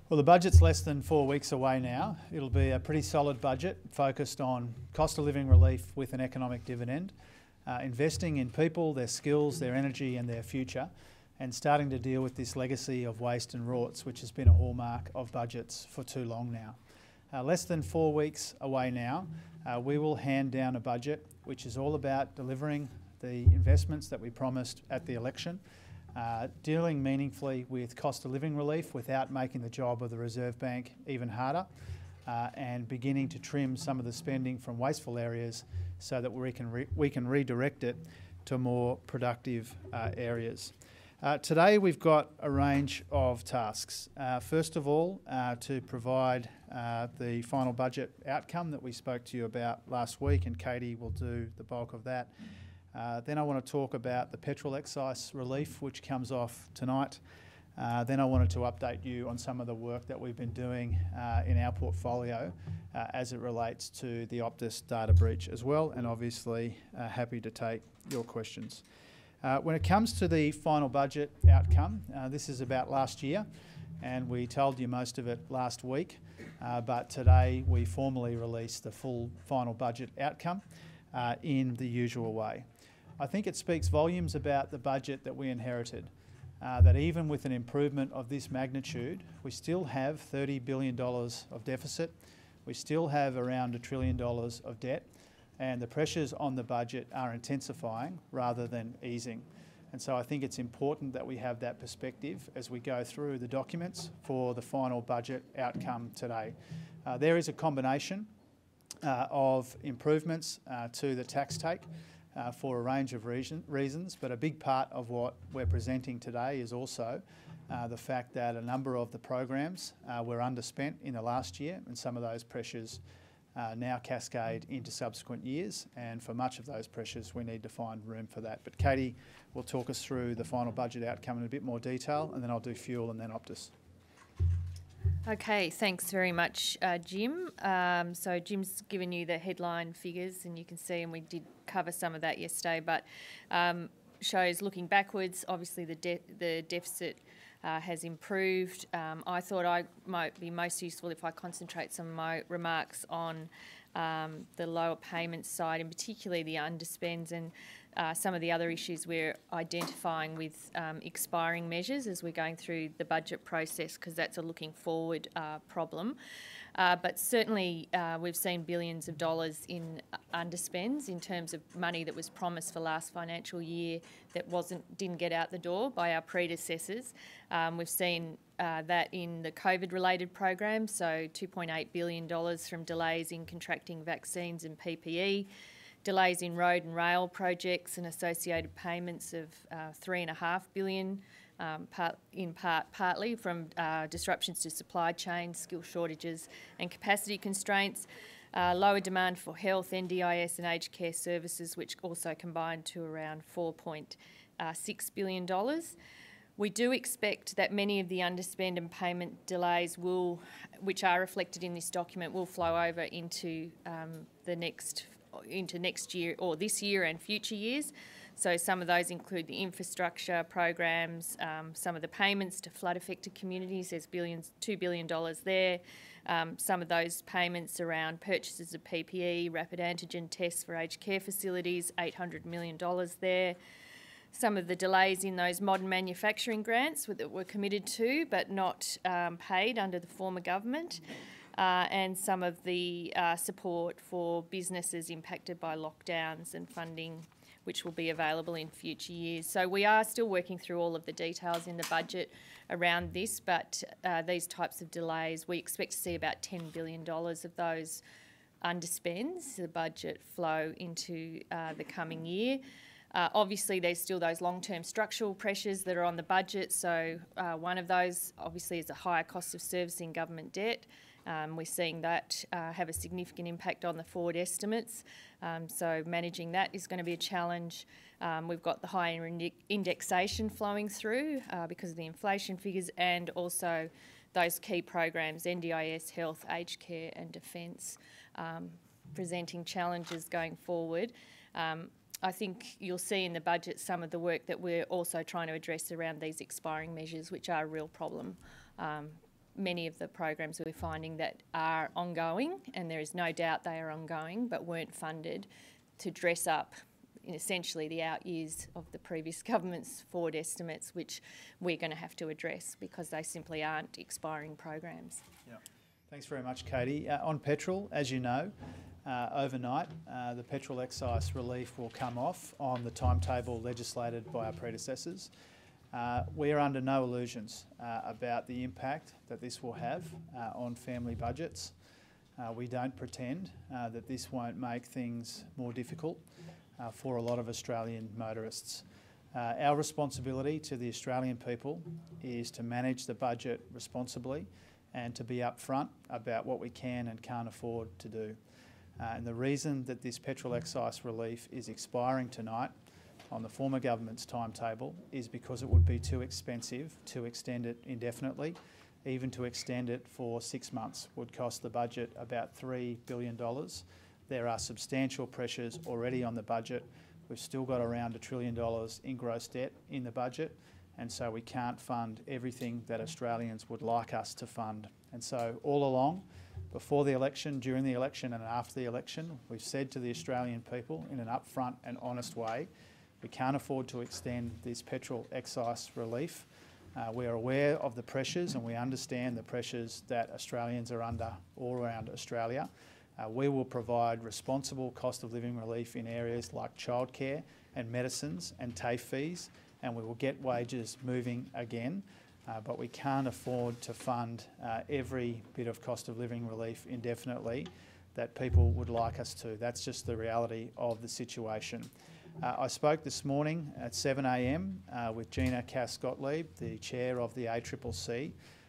Well, the budget's less than 4 weeks away now. It'll be a pretty solid budget focused on cost of living relief with an economic dividend, investing in people, their skills, their energy and their future, and starting to deal with this legacy of waste and rorts, which has been a hallmark of budgets for too long now. Less than 4 weeks away now, we will hand down a budget which is all about delivering the investments that we promised at the election, dealing meaningfully with cost of living relief without making the job of the Reserve Bank even harder, and beginning to trim some of the spending from wasteful areas so that we can redirect it to more productive areas. Today we've got a range of tasks. First of all, to provide the final budget outcome that we spoke to you about last week, and Katie will do the bulk of that. Then I want to talk about the petrol excise relief, which comes off tonight. Then I wanted to update you on some of the work that we've been doing in our portfolio as it relates to the Optus data breach as well, and obviously happy to take your questions. When it comes to the final budget outcome, this is about last year, and we told you most of it last week, but today we formally release the full final budget outcome in the usual way. I think it speaks volumes about the budget that we inherited, that even with an improvement of this magnitude, we still have $30 billion of deficit, we still have around $1 trillion of debt, and the pressures on the budget are intensifying rather than easing. And so I think it's important that we have that perspective as we go through the documents for the final budget outcome today. There is a combination of improvements to the tax take for a range of reasons, but a big part of what we're presenting today is also the fact that a number of the programs were underspent in the last year, and some of those pressures now cascade into subsequent years, and for much of those pressures we need to find room for that. But Katie will talk us through the final budget outcome in a bit more detail, and then I'll do fuel and then Optus. Okay, thanks very much, Jim. So Jim's given you the headline figures, and you can see, and we did cover some of that yesterday, but shows looking backwards, obviously the deficit has improved. I thought I might be most useful if I concentrate some of my remarks on the lower payments side, and particularly the underspends and some of the other issues we're identifying with expiring measures as we're going through the budget process, because that's a looking forward problem. But certainly we've seen billions of dollars in underspends in terms of money that was promised for last financial year that didn't get out the door by our predecessors. We've seen that in the COVID-related programs, so $2.8 billion from delays in contracting vaccines and PPE, delays in road and rail projects and associated payments of $3.5 billion, partly from disruptions to supply chains, skill shortages and capacity constraints, lower demand for health, NDIS and aged care services, which also combined to around $4.6 billion. We do expect that many of the underspend and payment delays which are reflected in this document, will flow over into next year, or this year and future years. So some of those include the infrastructure programs, some of the payments to flood-affected communities. There's $2 billion there. Some of those payments around purchases of PPE, rapid antigen tests for aged care facilities, $800 million there. Some of the delays in those modern manufacturing grants that were committed to but not paid under the former government. And some of the support for businesses impacted by lockdowns and funding, which will be available in future years. So we are still working through all of the details in the budget around this, but these types of delays, we expect to see about $10 billion of those underspends, the budget, flow into the coming year. Obviously, there's still those long-term structural pressures that are on the budget. So one of those, obviously, is a higher cost of servicing government debt. We're seeing that have a significant impact on the forward estimates. So managing that is going to be a challenge. We've got the higher indexation flowing through because of the inflation figures, and also those key programs, NDIS, health, aged care and defence, presenting challenges going forward. I think you'll see in the budget some of the work that we're also trying to address around these expiring measures, which are a real problem many of the programs we're finding that are ongoing, and there is no doubt they are ongoing, but weren't funded to dress up in essentially the out years of the previous government's forward estimates, which we're going to have to address because they simply aren't expiring programs. Yeah. Thanks very much, Katie. On petrol, as you know, overnight the petrol excise relief will come off on the timetable legislated by our predecessors. We are under no illusions about the impact that this will have on family budgets. We don't pretend that this won't make things more difficult for a lot of Australian motorists. Our responsibility to the Australian people is to manage the budget responsibly and to be upfront about what we can and can't afford to do. And the reason that this petrol excise relief is expiring tonight on the former government's timetable is because it would be too expensive to extend it indefinitely. Even to extend it for 6 months would cost the budget about $3 billion. There are substantial pressures already on the budget. We've still got around $1 trillion in gross debt in the budget, and so we can't fund everything that Australians would like us to fund. And so all along, before the election, during the election and after the election, we've said to the Australian people in an upfront and honest way, we can't afford to extend this petrol excise relief. We are aware of the pressures and we understand the pressures that Australians are under all around Australia. We will provide responsible cost of living relief in areas like childcare and medicines and TAFE fees, and we will get wages moving again, but we can't afford to fund every bit of cost of living relief indefinitely that people would like us to. That's just the reality of the situation. I spoke this morning at 7 a.m. With Gina Cass-Gottlieb, the chair of the ACCC.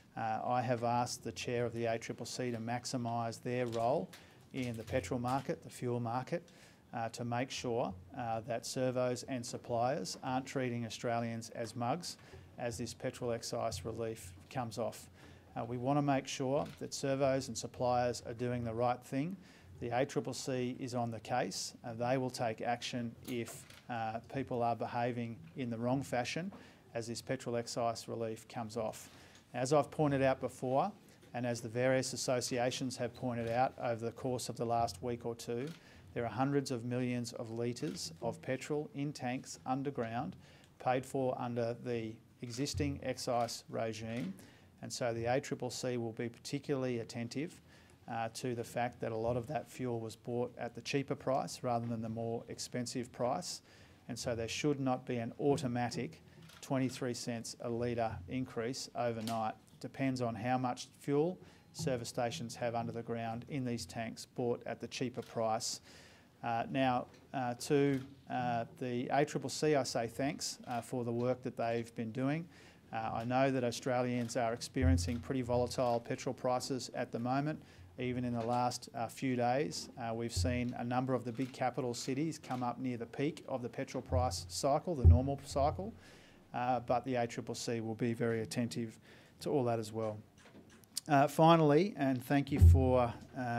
I have asked the chair of the ACCC to maximise their role in the petrol market, the fuel market, to make sure that servos and suppliers aren't treating Australians as mugs as this petrol excise relief comes off. We want to make sure that servos and suppliers are doing the right thing. The ACCC is on the case. They will take action if people are behaving in the wrong fashion as this petrol excise relief comes off. As I've pointed out before, and as the various associations have pointed out over the course of the last week or two, there are hundreds of millions of litres of petrol in tanks underground paid for under the existing excise regime, and so the ACCC will be particularly attentive to the fact that a lot of that fuel was bought at the cheaper price rather than the more expensive price, and so there should not be an automatic 23 cents a litre increase overnight. Depends on how much fuel service stations have under the ground in these tanks bought at the cheaper price. Now, to the ACCC, I say thanks for the work that they've been doing. I know that Australians are experiencing pretty volatile petrol prices at the moment. Even in the last few days, we've seen a number of the big capital cities come up near the peak of the petrol price cycle, the normal cycle, but the ACCC will be very attentive to all that as well. Finally, and thank you for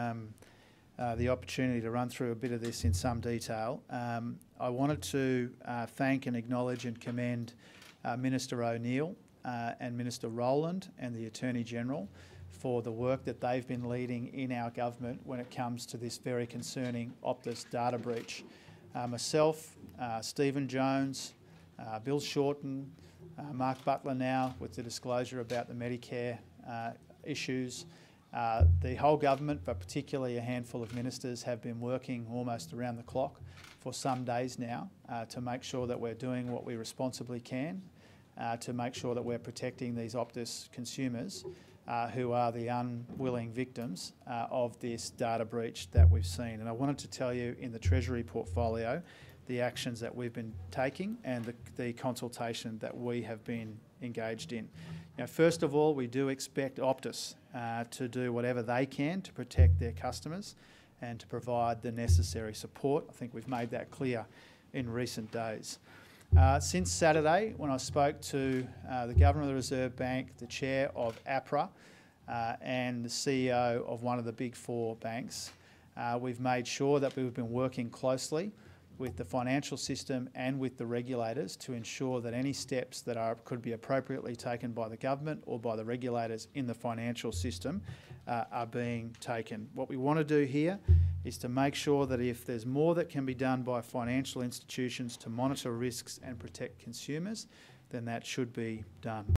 the opportunity to run through a bit of this in some detail, I wanted to thank and acknowledge and commend Minister O'Neill and Minister Rowland and the Attorney-General for the work that they've been leading in our government when it comes to this very concerning Optus data breach. Myself, Stephen Jones, Bill Shorten, Mark Butler now with the disclosure about the Medicare issues. The whole government, but particularly a handful of ministers, have been working almost around the clock for some days now to make sure that we're doing what we responsibly can to make sure that we're protecting these Optus consumers who are the unwilling victims of this data breach that we've seen. And I wanted to tell you in the Treasury portfolio the actions that we've been taking and the consultation that we have been engaged in. Now, first of all, we do expect Optus to do whatever they can to protect their customers and to provide the necessary support. I think we've made that clear in recent days. Since Saturday, when I spoke to the Governor of the Reserve Bank, the Chair of APRA and the CEO of one of the big four banks, we've made sure that we've been working closely with the financial system and with the regulators to ensure that any steps that could be appropriately taken by the government or by the regulators in the financial system are being taken. What we want to do here is to make sure that if there's more that can be done by financial institutions to monitor risks and protect consumers, then that should be done.